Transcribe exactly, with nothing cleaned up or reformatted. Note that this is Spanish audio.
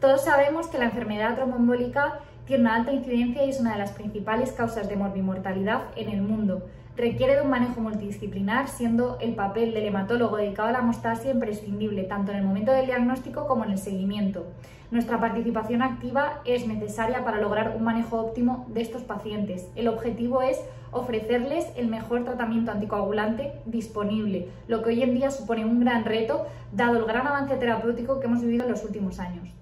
Todos sabemos que la enfermedad tromboembólica tiene una alta incidencia y es una de las principales causas de morbimortalidad en el mundo. Requiere de un manejo multidisciplinar, siendo el papel del hematólogo dedicado a la hemostasia imprescindible, tanto en el momento del diagnóstico como en el seguimiento. Nuestra participación activa es necesaria para lograr un manejo óptimo de estos pacientes. El objetivo es ofrecerles el mejor tratamiento anticoagulante disponible, lo que hoy en día supone un gran reto, dado el gran avance terapéutico que hemos vivido en los últimos años.